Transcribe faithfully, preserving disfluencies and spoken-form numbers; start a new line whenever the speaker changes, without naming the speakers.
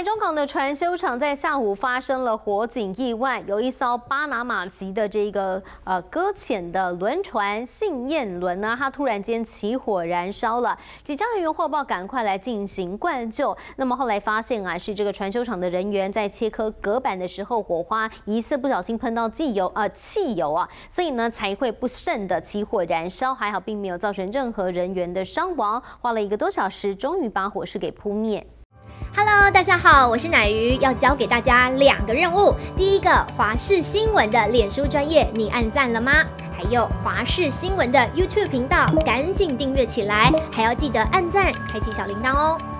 台中港的船修厂在下午发生了火警意外，有一艘巴拿马籍的这个呃搁浅的轮船信燕轮呢，它突然间起火燃烧了，警察人员获报赶快来进行灌救。那么后来发现啊，是这个船修厂的人员在切割隔板的时候，火花疑似不小心喷到汽油呃汽油啊，所以呢才会不慎的起火燃烧，还好并没有造成任何人员的伤亡，花了一个多小时，终于把火势给扑灭。
Hello， 大家好，我是乃瑜，要教给大家两个任务。第一个，华视新闻的脸书专页，你按赞了吗？还有华视新闻的 YouTube 频道，赶紧订阅起来，还要记得按赞，开启小铃铛哦。